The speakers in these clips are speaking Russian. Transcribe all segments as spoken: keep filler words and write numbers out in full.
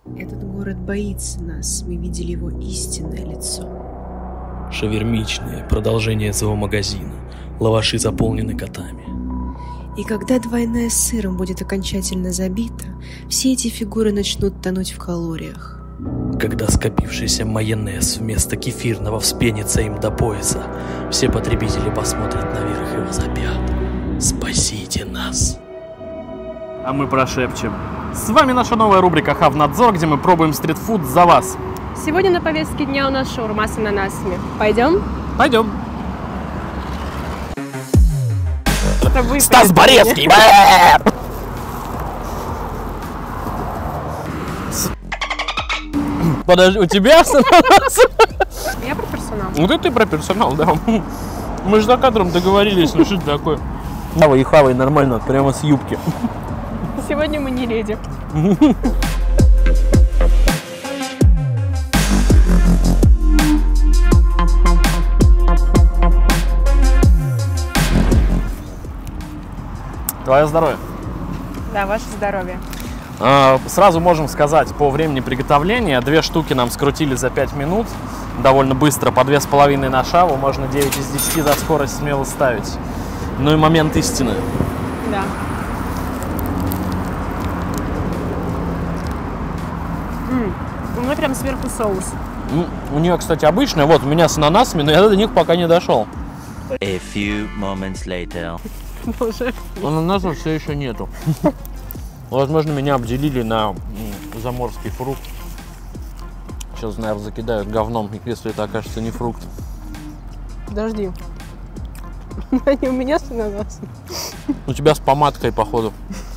Этот город боится нас, мы видели его истинное лицо. Шавермичные, продолжение зоомагазина. Лаваши заполнены котами. И когда двойная с сыром будет окончательно забита, все эти фигуры начнут тонуть в калориях. Когда скопившийся майонез вместо кефирного вспенится им до пояса, все потребители посмотрят наверх и возопят: «Спасите нас!» А мы прошепчем: с вами наша новая рубрика «Хавнадзор», где мы пробуем стритфуд за вас. Сегодня на повестке дня у нас шаурма с ананасами. Пойдем? Пойдем. Стас Борецкий! Подожди, у тебя с ананасом? Я про персонал. Вот это ты про персонал, да. Мы же за кадром договорились, ну что это такое? Давай и хавай нормально, прямо с юбки. Сегодня мы не леди. Твое здоровье. Да, ваше здоровье. А, сразу можем сказать по времени приготовления. Две штуки нам скрутили за пять минут. Довольно быстро, по две с половиной на шаву. Можно девять из десяти за скорость смело ставить. Ну и момент истины. Да. М-м, у меня прям сверху соус. Ну, у нее, кстати, обычная. Вот, у меня с ананасами, но я до них пока не дошел. A few moments later. Боже. Ананасов все еще нету. Возможно, меня обделили на заморский фрукт. Сейчас, наверное, закидают говном, если это окажется не фрукт. Подожди. Они у меня с ананасом. У тебя с помадкой, походу.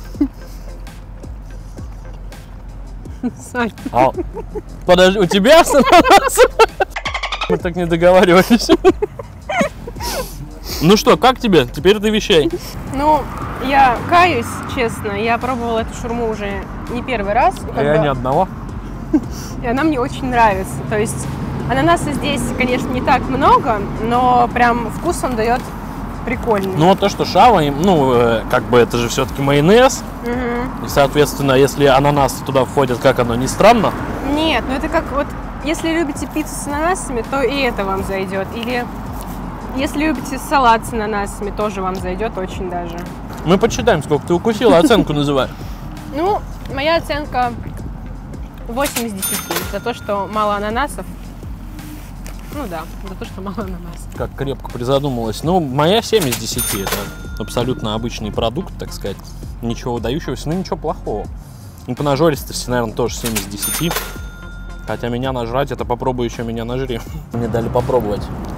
Сань. А, подожди, у тебя с ананасом? Мы так не договаривались. Ну что, как тебе? Теперь ты вещай. Ну, я каюсь, честно, я пробовала эту шаурму уже не первый раз. А я ни одного. И она мне очень нравится. То есть ананаса здесь, конечно, не так много, но прям вкус он дает прикольный. Ну, то, что шава, ну, как бы это же все-таки майонез. Угу. И, соответственно, если ананас туда входит, как оно, не странно? Нет, ну это как вот, если любите пиццу с ананасами, то и это вам зайдет. Или если любите салат с ананасами, тоже вам зайдет очень даже. Мы подсчитаем, сколько ты укусила, оценку называй. Ну, моя оценка восемь из десяти. За то, что мало ананасов. Ну да, за то, что мало ананасов. Как крепко призадумалась. Ну, моя семь из десяти. Это абсолютно обычный продукт, так сказать. Ничего выдающегося, но ничего плохого. Ну, по нажористости, наверное, тоже семь из десяти. Хотя меня нажрать, это попробуй еще меня нажри. Мне дали попробовать.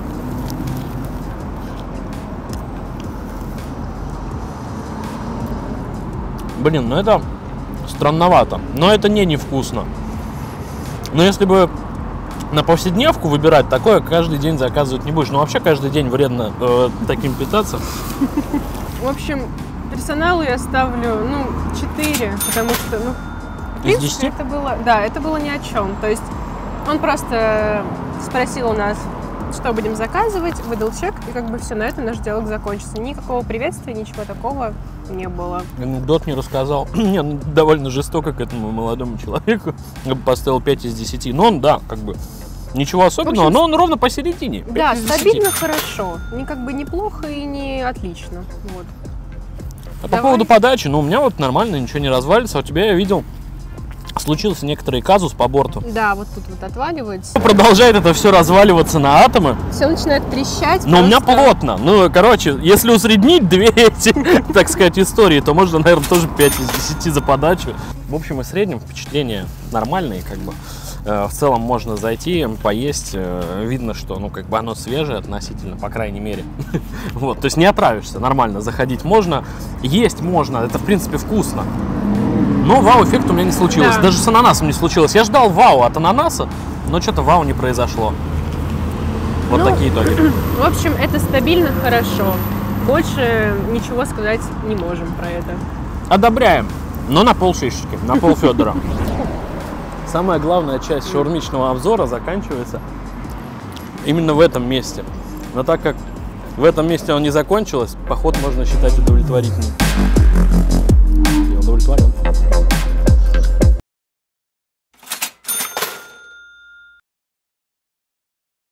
Блин, ну это странновато. Но это не невкусно. Но если бы на повседневку выбирать, такое каждый день заказывать не будешь. Ну вообще каждый день вредно э, таким питаться. В общем, персоналу я ставлю, ну, четыре, потому что, ну, в принципе, из десяти? это было, да, это было ни о чем. То есть он просто спросил у нас, что будем заказывать, выдал чек, и как бы все, на этом наш диалог закончится. Никакого приветствия, ничего такого не было. Анекдот не рассказал. Не, ну, довольно жестоко к этому молодому человеку. Я бы поставил пять из десяти. Но он, да, как бы ничего особенного, общем, но он ровно посередине. Да, стабильно хорошо. Не как бы неплохо и не отлично. Вот. А Давай. по поводу подачи, ну у меня вот нормально, ничего не развалится. А у тебя, я видел, случился некоторый казус по борту. Да, вот тут вот отваливается. Продолжает это все разваливаться на атомы. Все начинает трещать. Но у меня просто... плотно. Ну, короче, если усреднить две эти, так сказать, истории, то можно, наверное, тоже пять из десяти за подачу. В общем и среднем впечатления нормальные, как бы. В целом можно зайти, поесть. Видно, что, ну, как бы оно свежее относительно, по крайней мере. Вот, то есть не отравишься, нормально заходить можно. Есть можно, это, в принципе, вкусно. Но вау-эффект у меня не случилось. Да. Даже с ананасом не случилось. Я ждал вау от ананаса, но что-то вау не произошло. Вот ну, такие итоги. В общем, это стабильно хорошо. Больше ничего сказать не можем про это. Одобряем, но на полшишечки, на пол Федора. Самая главная часть шаурмичного обзора заканчивается именно в этом месте. Но так как в этом месте он не закончилось, поход можно считать удовлетворительным. Я удовлетворен.